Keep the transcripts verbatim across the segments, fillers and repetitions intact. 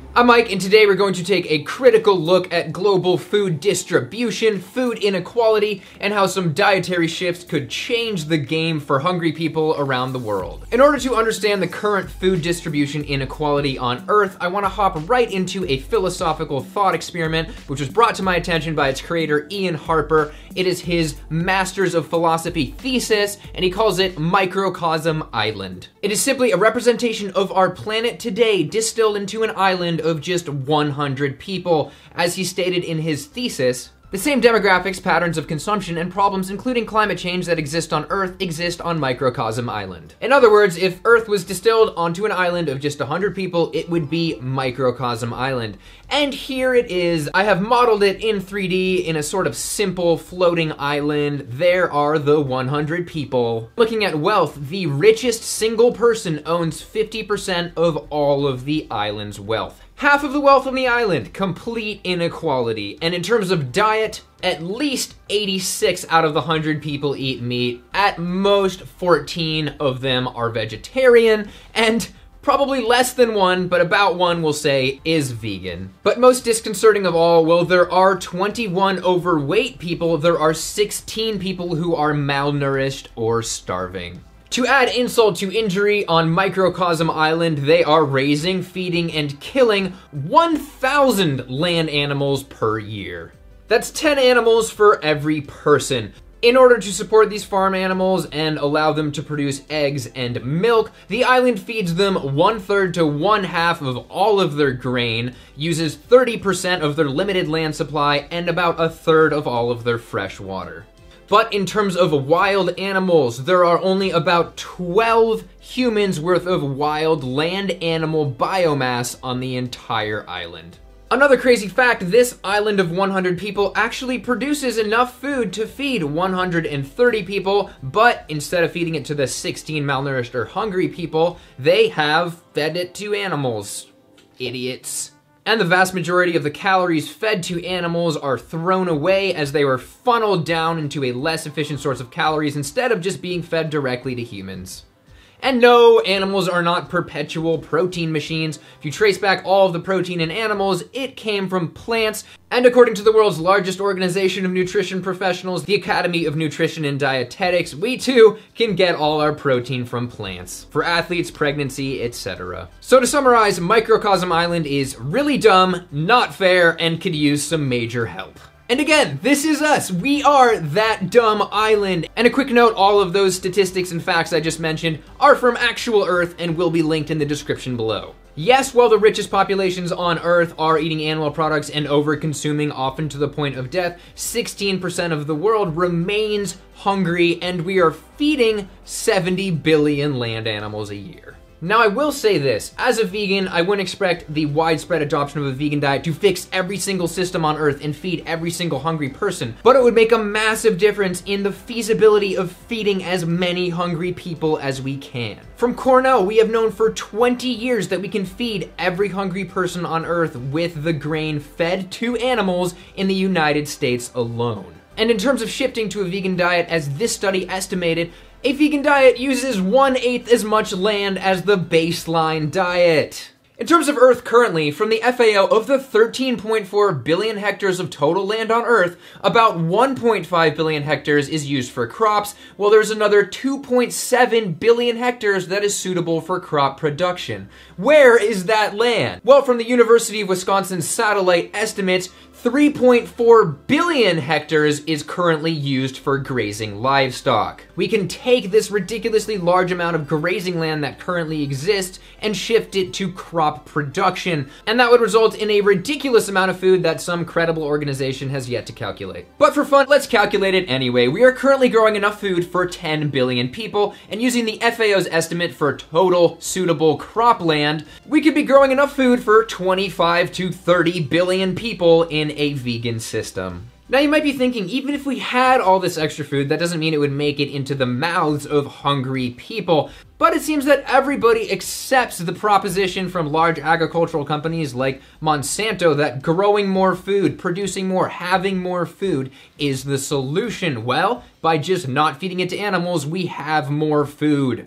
I'm Mike, and today we're going to take a critical look at global food distribution, food inequality, and how some dietary shifts could change the game for hungry people around the world. In order to understand the current food distribution inequality on Earth, I want to hop right into a philosophical thought experiment, which was brought to my attention by its creator, Ian Harper. It is his Masters of Philosophy thesis, and he calls it Microcosm Island. It is simply a representation of our planet today distilled into an island of just one hundred people. As he stated in his thesis, the same demographics, patterns of consumption, and problems, including climate change, that exist on Earth exist on Microcosm Island. In other words, if Earth was distilled onto an island of just one hundred people, it would be Microcosm Island. And here it is. I have modeled it in three D in a sort of simple floating island. There are the one hundred people. Looking at wealth, the richest single person owns fifty percent of all of the island's wealth. Half of the wealth on the island, complete inequality. And in terms of diet, at least eighty-six out of the one hundred people eat meat. At most, fourteen of them are vegetarian, and probably less than one, but about one we'll say, is vegan. But most disconcerting of all, while there are twenty-one overweight people, there are sixteen people who are malnourished or starving. To add insult to injury, on Microcosm Island, they are raising, feeding, and killing one thousand land animals per year. That's ten animals for every person. In order to support these farm animals and allow them to produce eggs and milk, the island feeds them one-third to one-half of all of their grain, uses thirty percent of their limited land supply, and about a third of all of their fresh water. But in terms of wild animals, there are only about twelve humans worth of wild land animal biomass on the entire island. Another crazy fact, this island of one hundred people actually produces enough food to feed one hundred thirty people, but instead of feeding it to the sixteen malnourished or hungry people, they have fed it to animals. Idiots. And the vast majority of the calories fed to animals are thrown away as they were funneled down into a less efficient source of calories instead of just being fed directly to humans. And no, animals are not perpetual protein machines. If you trace back all of the protein in animals, it came from plants. And according to the world's largest organization of nutrition professionals, the Academy of Nutrition and Dietetics, we too can get all our protein from plants. For athletes, pregnancy, et cetera. So to summarize, Microcosm Island is really dumb, not fair, and could use some major help. And again, this is us. We are that dumb island. And a quick note, all of those statistics and facts I just mentioned are from actual Earth and will be linked in the description below. Yes, while the richest populations on Earth are eating animal products and over-consuming, often to the point of death, sixteen percent of the world remains hungry, and we are feeding seventy billion land animals a year. Now, I will say this, as a vegan, I wouldn't expect the widespread adoption of a vegan diet to fix every single system on Earth and feed every single hungry person, but it would make a massive difference in the feasibility of feeding as many hungry people as we can. From Cornell, we have known for twenty years that we can feed every hungry person on Earth with the grain fed to animals in the United States alone. And in terms of shifting to a vegan diet, as this study estimated, a vegan diet uses one-eighth as much land as the baseline diet. In terms of Earth currently, from the F A O, of the thirteen point four billion hectares of total land on Earth, about one point five billion hectares is used for crops, while there's another two point seven billion hectares that is suitable for crop production. Where is that land? Well, from the University of Wisconsin's satellite estimates, three point four billion hectares is currently used for grazing livestock. We can take this ridiculously large amount of grazing land that currently exists and shift it to crop production, and that would result in a ridiculous amount of food that some credible organization has yet to calculate. But for fun, let's calculate it anyway. We are currently growing enough food for ten billion people, and using the F A O's estimate for total suitable cropland, we could be growing enough food for twenty-five to thirty billion people in a vegan system. Now you might be thinking, even if we had all this extra food, that doesn't mean it would make it into the mouths of hungry people. But it seems that everybody accepts the proposition from large agricultural companies like Monsanto that growing more food, producing more, having more food is the solution. Well, by just not feeding it to animals, we have more food.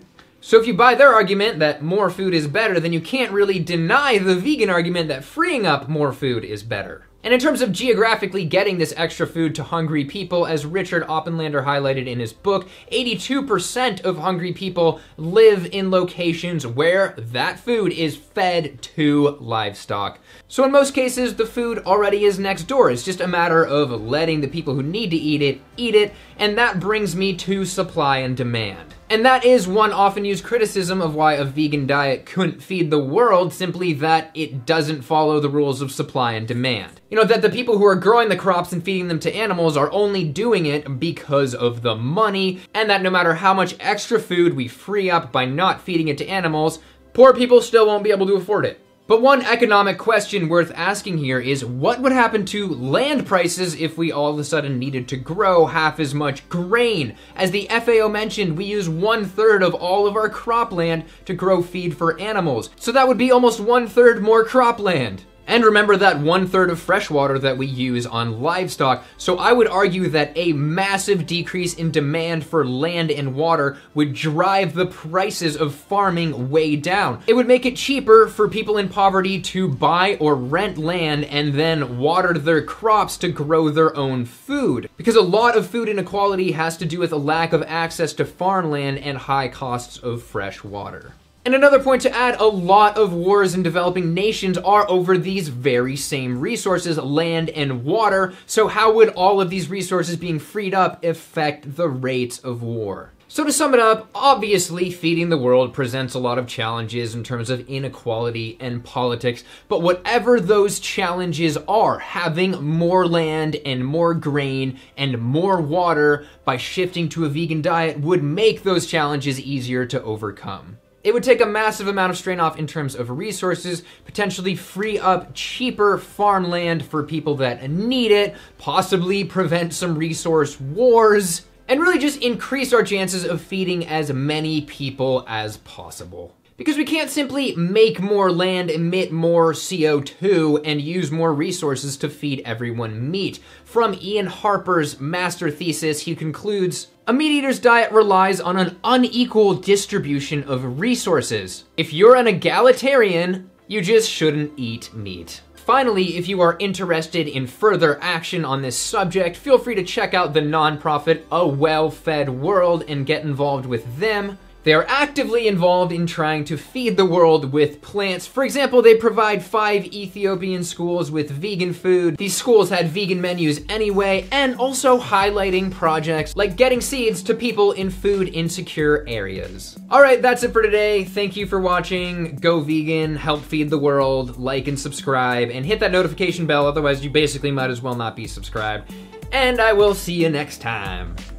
So if you buy their argument that more food is better, then you can't really deny the vegan argument that freeing up more food is better. And in terms of geographically getting this extra food to hungry people, as Richard Oppenlander highlighted in his book, eighty-two percent of hungry people live in locations where that food is fed to livestock. So in most cases, the food already is next door. It's just a matter of letting the people who need to eat it, eat it, and that brings me to supply and demand. And that is one often used criticism of why a vegan diet couldn't feed the world, simply that it doesn't follow the rules of supply and demand. You know, that the people who are growing the crops and feeding them to animals are only doing it because of the money, and that no matter how much extra food we free up by not feeding it to animals, poor people still won't be able to afford it. But one economic question worth asking here is, what would happen to land prices if we all of a sudden needed to grow half as much grain? As the F A O mentioned, we use one third of all of our cropland to grow feed for animals. So that would be almost one third more cropland. And remember that one third of freshwater that we use on livestock. So I would argue that a massive decrease in demand for land and water would drive the prices of farming way down. It would make it cheaper for people in poverty to buy or rent land and then water their crops to grow their own food. Because a lot of food inequality has to do with a lack of access to farmland and high costs of fresh water. And another point to add, a lot of wars in developing nations are over these very same resources, land and water, so how would all of these resources being freed up affect the rates of war? So to sum it up, obviously feeding the world presents a lot of challenges in terms of inequality and politics, but whatever those challenges are, having more land and more grain and more water by shifting to a vegan diet would make those challenges easier to overcome. It would take a massive amount of strain off in terms of resources, potentially free up cheaper farmland for people that need it, possibly prevent some resource wars, and really just increase our chances of feeding as many people as possible. Because we can't simply make more land, emit more C O two, and use more resources to feed everyone meat. From Ian Harper's master thesis, he concludes, "A meat-eater's diet relies on an unequal distribution of resources. If you're an egalitarian, you just shouldn't eat meat." Finally, if you are interested in further action on this subject, feel free to check out the nonprofit A Well-Fed World and get involved with them. They are actively involved in trying to feed the world with plants. For example, they provide five Ethiopian schools with vegan food. These schools had vegan menus anyway, and also highlighting projects like getting seeds to people in food insecure areas. All right, that's it for today. Thank you for watching. Go vegan, help feed the world, like and subscribe, and hit that notification bell, otherwise you basically might as well not be subscribed. And I will see you next time.